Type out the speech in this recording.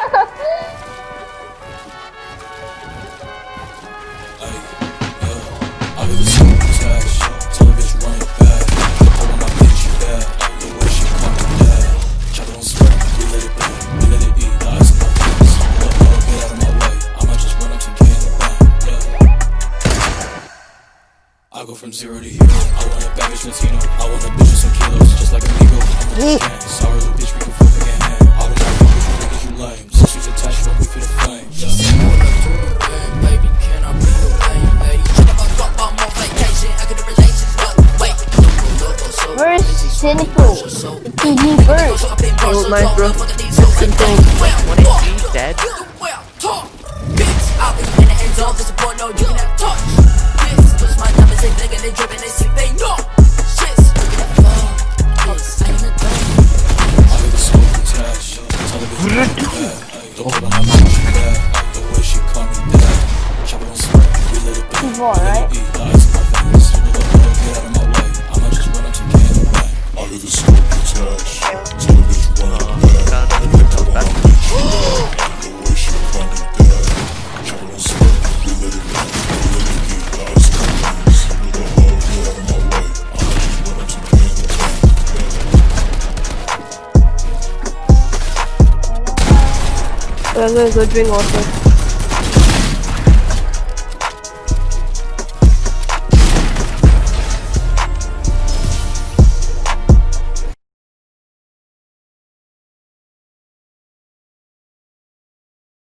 I go from 0 to hero. I want a bad bitch Latino. I want a bitch with some kilos, just like Amigo. I'm a gang. Sorry little bitch, we can fuck again. All the time niggas you lame. Since she's attached, won't be for the flame. Baby, can I be your lame lady? Shut the fuck up, I'm on vacation. I could have relations, but wait. Where's Cynical? It's a new bird. Oh my bro. Simple. When it's dead. Bitch, I'll be in the end zone. Disappoint, no, you can have touch. Push my numbers, they big and they dripping, they sick, they know. Shit, look at that phone. Yes, I ain't a thing. I get the smoke attached. Television bad. The hold on my mouth, she bad. The way she call me dad. Chop it on spray, we let it bang. We let it eat, lies in my veins. Get out of my way, I'ma just run up to Canada bang. I get the smoke attached. Television running bad. The hold on my mouth, she bad. The way she call me dad. Chop it on spray, we let it bang. I'm gonna go drink water.